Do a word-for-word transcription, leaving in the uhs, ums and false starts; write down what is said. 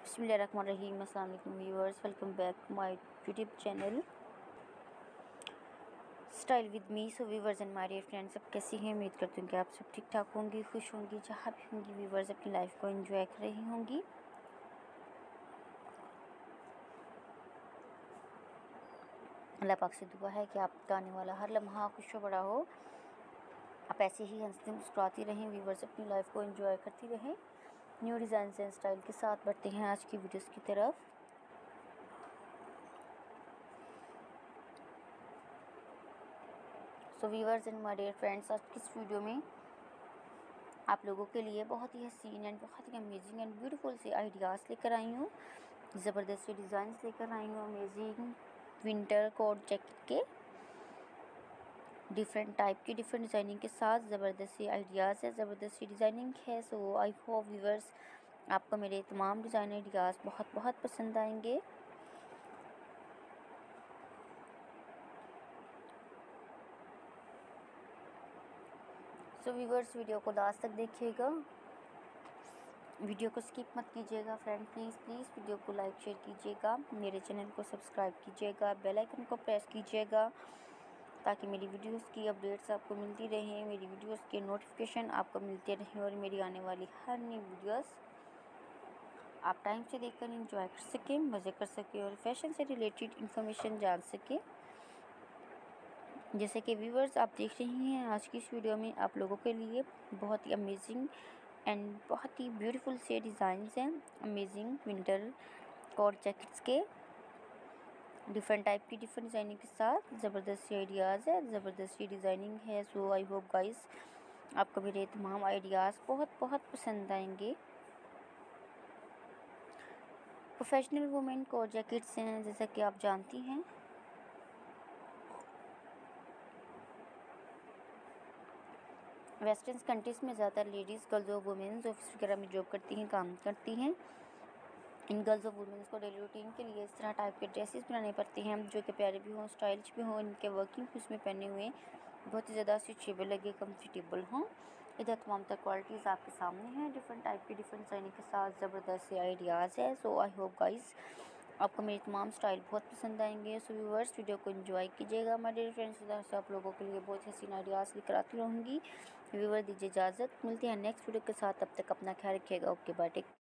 बिस्मिल्लाहिर्रहमानिर्रहीम। अस्सलाम वालेकुम viewers, welcome back to my YouTube channel style with me. So viewers and my dear friends, सब कैसी हैं? उम्मीद करती हूँ कि आप सब ठीक ठाक होंगी, खुश होंगी, जहाँ भी होंगी व्यूअर्स अपनी लाइफ को एंजॉय कर रही होंगी। अल्लाह पाक से दुआ है कि आपका आने वाला हर लम्हा खुश व बड़ा हो। आप ऐसे ही हंसती मुस्कुराती रहें व्यूअर्स, अपनी लाइफ को एंजॉय करती रहें। न्यू डिज़ाइन एंड स्टाइल के साथ बढ़ते हैं आज की वीडियोस की तरफ। So viewers and my dear friends, आज की इस वीडियो में आप लोगों के लिए बहुत ही हसीन एंड बहुत ही अमेजिंग एंड ब्यूटीफुल से आइडियाज़ लेकर आई हूँ। ज़बरदस्त से डिज़ाइंस लेकर आई हूँ। अमेजिंग विंटर कोट जैकेट के डिफरेंट टाइप की डिफरेंट डिज़ाइनिंग के साथ ज़बरदस्त सी आइडियाज़ है, ज़बरदस्त सी डिज़ाइनिंग है। सो आई होप व्यूअर्स आपको मेरे तमाम डिज़ाइन आइडियाज़ बहुत बहुत पसंद आएंगे। सो व्यूअर्स वीडियो को लास्ट तक देखिएगा, वीडियो को स्किप मत कीजिएगा फ्रेंड। प्लीज़ प्लीज़ वीडियो को लाइक शेयर कीजिएगा, मेरे चैनल को सब्सक्राइब कीजिएगा, बेल आइकन को प्रेस कीजिएगा ताकि मेरी वीडियोस की अपडेट्स आपको मिलती रहें, मेरी वीडियोस के नोटिफिकेशन आपको मिलते रहें और मेरी आने वाली हर नई वीडियोस आप टाइम से देखकर एंजॉय कर सकें, मज़े कर सकें और फैशन से रिलेटेड इन्फॉर्मेशन जान सकें। जैसे कि व्यूअर्स आप देख रही हैं, आज की इस वीडियो में आप लोगों के लिए बहुत ही अमेजिंग एंड बहुत ही ब्यूटीफुल से डिज़ाइंस हैं। अमेजिंग विंटर कोट जैकेट्स के डिफरेंट टाइप की डिफरेंट डिज़ाइनिंग के साथ ज़बरदस्त आइडियाज़ है, ज़बरदस्त डिज़ाइनिंग है। सो आई होप गाइस आपको मेरे तमाम आइडियाज़ बहुत बहुत पसंद आएंगे। प्रोफेशनल वुमेन कोट जैकेट्स हैं, जैसा कि आप जानती हैं। वेस्टर्न कंट्रीज़ में ज़्यादातर लेडीज़, गर्ल्स और वुमेन्स ऑफिस वगैरह में जॉब करती हैं, काम करती हैं। इन गर्ल्स और वुमेन्स को डेली रूटीन के लिए इस तरह टाइप के ड्रेसेस बनाने पड़ते हैं जो कि प्यारे भी हों, स्टाइलिश भी हों, इनके वर्किंग भी उसमें पहने हुए बहुत ही ज़्यादा स्ट्रेचेबल लगे, कंफर्टेबल हों। इधर तमाम तर क्वालिटीज़ आपके सामने हैं, डिफरेंट टाइप की डिफरेंट डिज़ाइनिंग के साथ ज़बरदस्त से आइडियाज़ है। सो आई होप गाइस आपको मेरे तमाम स्टाइल बहुत पसंद आएंगे। सो व्यूअर्स वीडियो को एंजॉय कीजिएगा। मेरे डियर फ्रेंड्स, इधर से आप लोगों के लिए बहुत हसीन आइडियाज़ लेकर आती रहूँगी। व्यूअर दीजिए इजाज़त, मिलते हैं नेक्स्ट वीडियो के साथ, तब तक अपना ख्याल रखिएगा। Okay bye, take